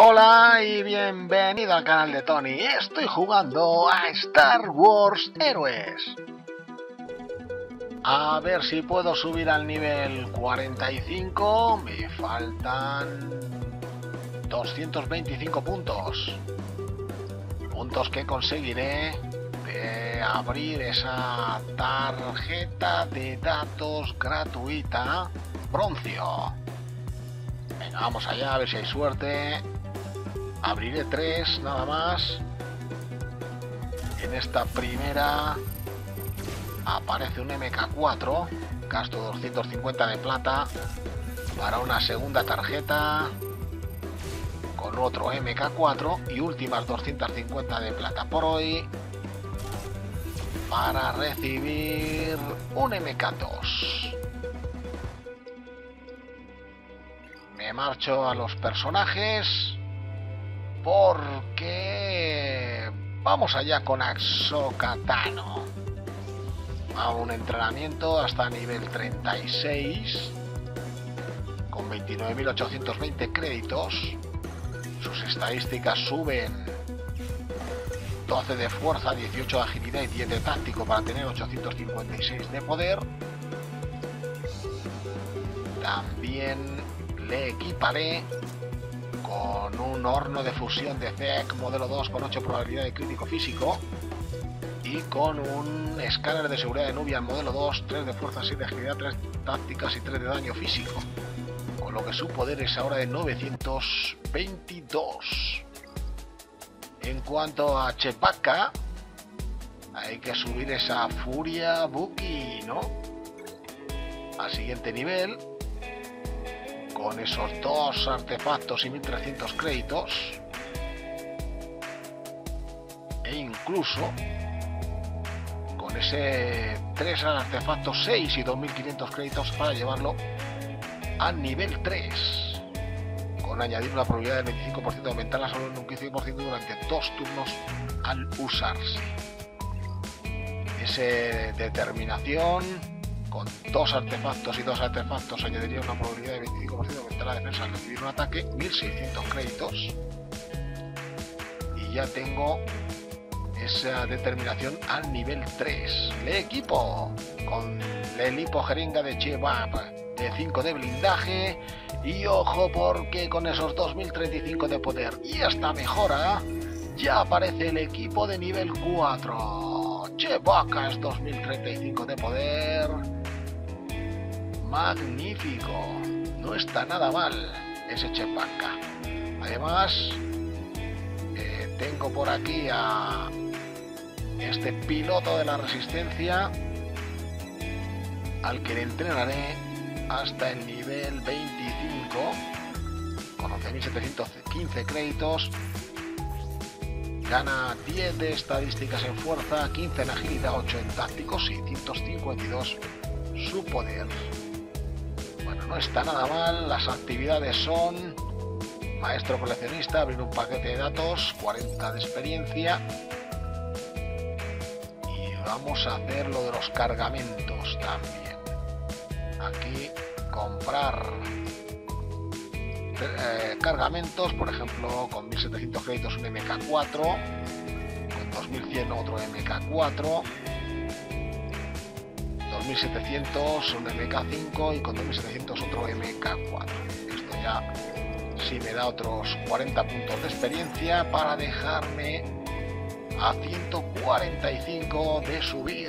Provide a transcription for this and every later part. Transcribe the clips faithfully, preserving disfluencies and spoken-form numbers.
Hola y bienvenido al canal de Tony. Estoy jugando a Star Wars Héroes. A ver si puedo subir al nivel cuarenta y cinco. Me faltan doscientos veinticinco puntos. Puntos que conseguiré de abrir esa tarjeta de datos gratuita Broncio. Venga, vamos allá a ver si hay suerte. Abriré tres nada más. En esta primera aparece un eme ka cuatro. Gasto doscientos cincuenta de plata para una segunda tarjeta con otro eme ka cuatro y últimas doscientos cincuenta de plata por hoy para recibir un eme ka dos. Me marcho a los personajes porque vamos allá con Ahsoka Tano a un entrenamiento hasta nivel treinta y seis con veintinueve mil ochocientos veinte créditos. Sus estadísticas suben: doce de fuerza, dieciocho de agilidad y diez de táctico para tener ochocientos cincuenta y seis de poder. También le equiparé con un horno de fusión de C E C modelo dos con ocho probabilidad de crítico físico y con un escáner de seguridad de Nubian modelo dos, tres de fuerza, seis de agilidad, tres tácticas y tres de daño físico, con lo que su poder es ahora de novecientos veintidós. En cuanto a Chewbacca, hay que subir esa furia Buki, ¿no? Al siguiente nivel, con esos dos artefactos y mil trescientos créditos, e incluso con ese tres artefactos seis y dos mil quinientos créditos para llevarlo al nivel tres, con añadir una probabilidad del veinticinco por ciento de aumentarla solo en un quince por ciento durante dos turnos al usarse. Ese determinación con dos artefactos y dos artefactos añadiría una probabilidad de veinticinco por ciento de aumentar la defensa al recibir un ataque, mil seiscientos créditos. Y ya tengo esa determinación al nivel tres. Le equipo con el hipojeringa de Chewbacca de cinco de blindaje. Y ojo, porque con esos dos mil treinta y cinco de poder y esta mejora, ya aparece el equipo de nivel cuatro. Chewbacca es dos mil treinta y cinco de poder. Magnífico, no está nada mal ese Chewbacca. Además, eh, tengo por aquí a este piloto de la resistencia, al que le entrenaré hasta el nivel veinticinco con once mil setecientos quince créditos. Gana diez de estadísticas en fuerza, quince en agilidad, ocho en tácticos, seiscientos cincuenta y dos su poder. Bueno, no está nada mal. Las actividades son: maestro coleccionista, abrir un paquete de datos, cuarenta de experiencia, y vamos a hacer lo de los cargamentos también. Aquí comprar eh, cargamentos, por ejemplo, con mil setecientos créditos un eme ka cuatro, con dos mil cien otro eme ka cuatro, dos mil setecientos un eme ka cinco y con dos mil setecientos otro eme ka cuatro. Esto ya sí me da otros cuarenta puntos de experiencia para dejarme a ciento cuarenta y cinco de subir.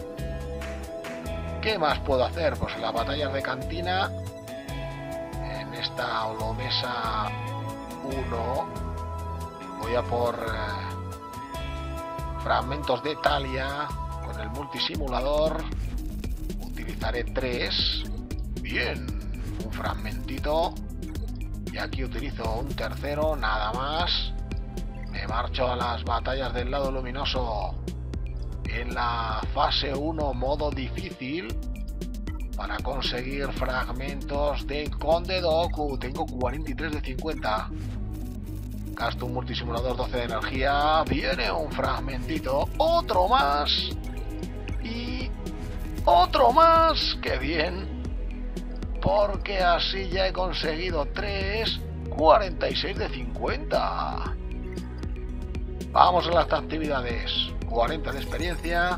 ¿Qué más puedo hacer? Pues en las batallas de cantina, en esta Holomesa uno, voy a por eh, fragmentos de Talia con el multisimulador. Utilizaré tres. Bien, un fragmentito. Y aquí utilizo un tercero, nada más. Me marcho a las batallas del lado luminoso en la fase uno modo difícil para conseguir fragmentos de Conde Dooku. Tengo cuarenta y tres de cincuenta. Gasto un multisimulador, doce de energía. Viene un fragmentito, otro más y otro más. ¡Qué bien! Porque así ya he conseguido tres cuarenta y seis de cincuenta. Vamos a las actividades. cuarenta de experiencia.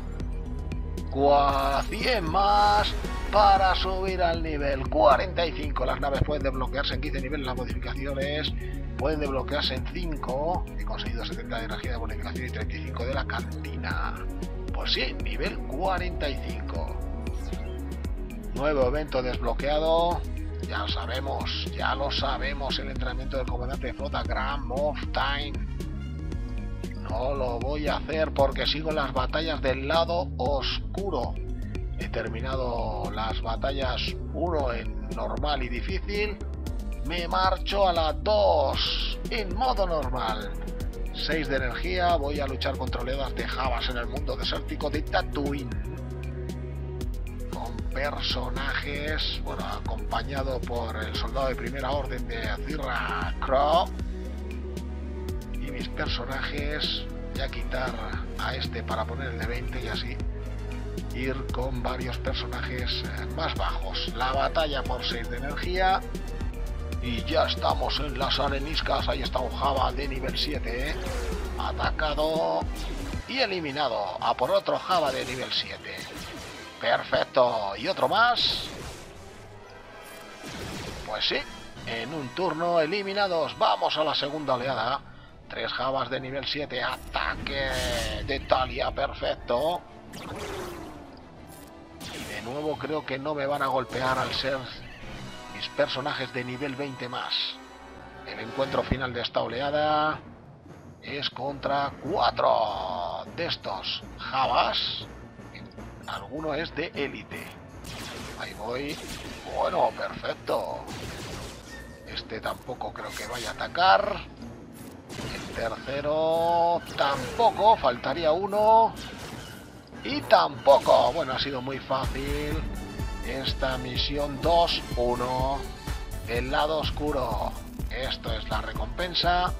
cien más para subir al nivel cuarenta y cinco. Las naves pueden desbloquearse en quince niveles. Las modificaciones pueden desbloquearse en cinco. He conseguido setenta de energía de bonificación y treinta y cinco de la cantina. Pues sí, nivel cuarenta y cinco. Nuevo evento desbloqueado. Ya lo sabemos, ya lo sabemos. El entrenamiento del comandante de flota Grand Moff Time. No lo voy a hacer porque sigo las batallas del lado oscuro. He terminado las batallas uno en normal y difícil. Me marcho a la dos en modo normal. seis de energía. Voy a luchar contra oleadas de Javas en el mundo desértico de Tatooine. Con personajes, bueno, acompañado por el soldado de primera orden de Azira Crow. Y mis personajes, voy a quitar a este para poner el de veinte y así ir con varios personajes más bajos. La batalla por seis de energía. Y ya estamos en las areniscas. Ahí está un Java de nivel siete, ¿eh? Atacado y eliminado. A por otro Java de nivel siete. Perfecto. ¿Y otro más? Pues sí, en un turno eliminados. Vamos a la segunda oleada. Tres Javas de nivel siete. Ataque de Talia. Perfecto. Y de nuevo creo que no me van a golpear al ser mis personajes de nivel veinte más. El encuentro final de esta oleada es contra cuatro de estos Javas. Alguno es de élite. Ahí voy. Bueno, perfecto. Este tampoco creo que vaya a atacar. El tercero tampoco. Faltaría uno. Y tampoco. Bueno, ha sido muy fácil esta misión. Dos uno del lado oscuro. Esto es la recompensa.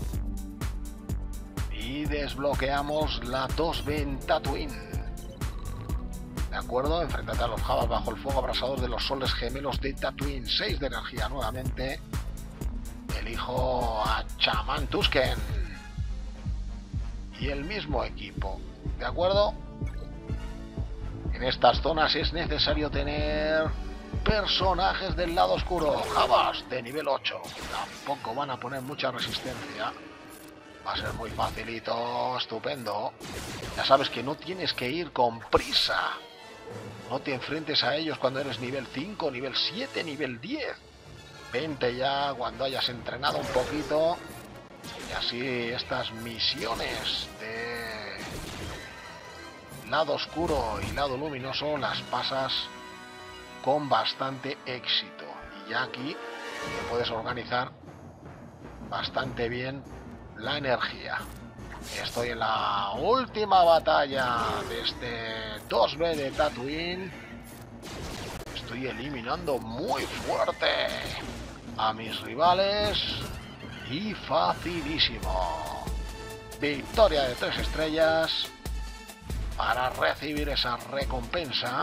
Y desbloqueamos la dos B en Tatooine. De acuerdo, enfréntate a los Javas bajo el fuego abrasador de los soles gemelos de Tatooine. seis de energía nuevamente. Elijo a Chaman Tusken. Y el mismo equipo. ¿De acuerdo? En estas zonas es necesario tener personajes del lado oscuro. Javas de nivel ocho. Tampoco van a poner mucha resistencia. Va a ser muy facilito. Estupendo. Ya sabes que no tienes que ir con prisa. No te enfrentes a ellos cuando eres nivel cinco, nivel siete, nivel diez. Vente ya cuando hayas entrenado un poquito. Y así estas misiones de lado oscuro y lado luminoso las pasas con bastante éxito. Y ya aquí te puedes organizar bastante bien la energía. Estoy en la última batalla de este dos B de Tatooine. Estoy eliminando muy fuerte a mis rivales y facilísimo. Victoria de tres estrellas para recibir esa recompensa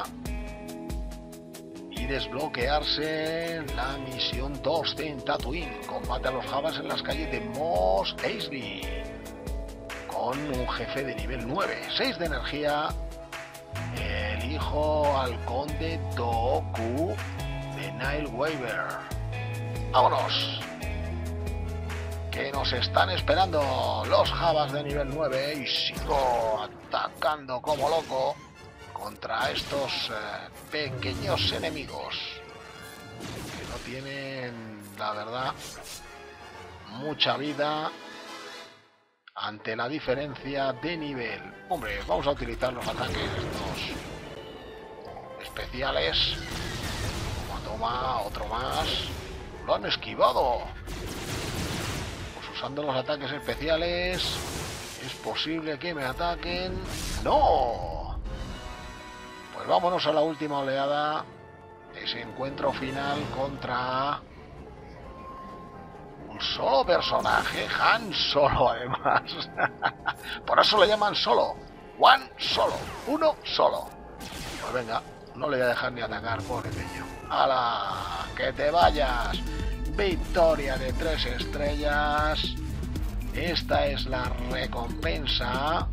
y desbloquearse la misión dos de Tatooine. Combate a los Javas en las calles de Mos Eisley con un jefe de nivel nueve. seis de energía. Elijo al conde Dooku de Nileweaver. Vámonos, que nos están esperando los Javas de nivel nueve. Y sigo atacando como loco contra estos eh, pequeños enemigos que no tienen, la verdad, mucha vida ante la diferencia de nivel. Hombre, vamos a utilizar los ataques estos especiales. Toma, otro más. Lo han esquivado. Pues usando los ataques especiales es posible que me ataquen. ¡No! Pues vámonos a la última oleada. Ese encuentro final contra un solo personaje, Han Solo además. Por eso le llaman Solo. One Solo. Uno solo. Pues venga, no le voy a dejar ni atacar, pobre niño. ¡Hala! ¡Que te vayas! victoria de tres estrellas. Esta es la recompensa.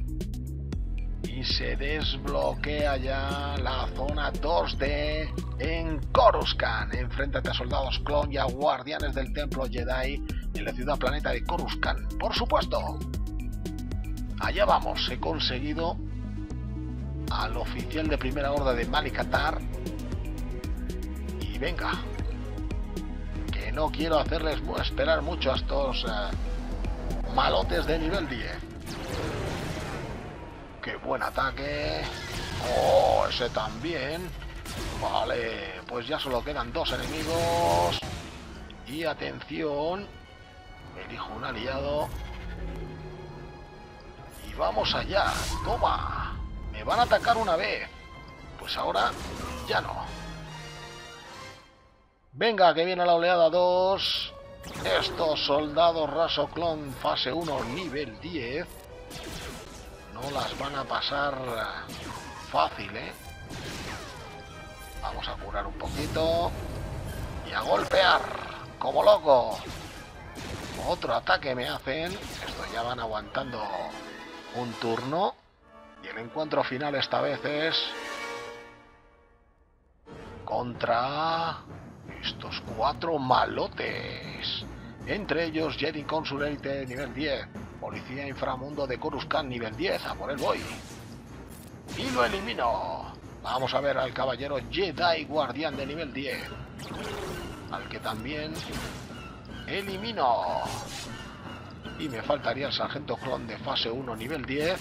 Y se desbloquea ya la zona dos D en Coruscant. Enfréntate a soldados clon y a guardianes del templo Jedi en la ciudad planeta de Coruscant. Por supuesto. Allá vamos. He conseguido al oficial de primera horda de Malikatar. Y venga. Que no quiero hacerles esperar mucho a estos uh, malotes de nivel diez. ¡Qué buen ataque! ¡Oh, ese también! Vale, pues ya solo quedan dos enemigos. Y atención, elijo un aliado. Y vamos allá. ¡Toma! Me van a atacar una vez. Pues ahora ya no. Venga, que viene la oleada dos. Estos soldados raso clon fase uno nivel diez. No las van a pasar fácil, ¿eh? Vamos a curar un poquito. Y a golpear, como loco. Otro ataque me hacen. Estos ya van aguantando un turno. Y el encuentro final esta vez es contra estos cuatro malotes. Entre ellos Jedi Consul Elite nivel diez. Policía Inframundo de Coruscant nivel diez, a por él voy. Y lo elimino. Vamos a ver al caballero Jedi Guardián de nivel diez. Al que también elimino. Y me faltaría el sargento clon de fase uno nivel diez.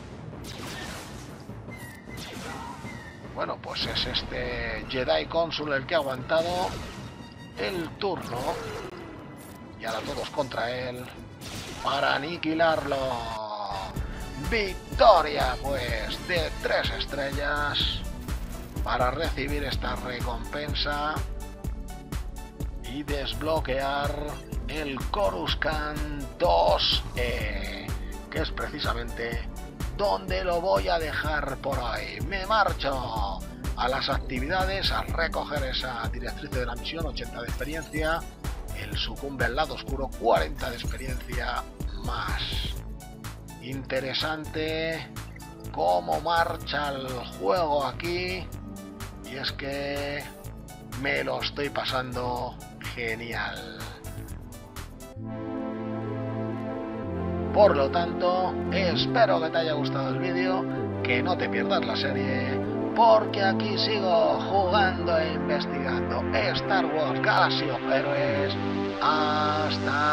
Bueno, pues es este Jedi Consul el que ha aguantado el turno. Y ahora todos contra él. Para aniquilarlo. Victoria pues de tres estrellas. Para recibir esta recompensa. Y desbloquear el Coruscant dos E. Que es precisamente donde lo voy a dejar por hoy. Me marcho a las actividades a recoger esa directriz de la misión. ochenta de experiencia. El sucumbe al lado oscuro, cuarenta de experiencia más. Interesante cómo marcha el juego aquí. Y es que me lo estoy pasando genial. Por lo tanto, espero que te haya gustado el vídeo, que no te pierdas la serie, porque aquí sigo jugando e investigando Star Wars Galaxy of Heroes. Hasta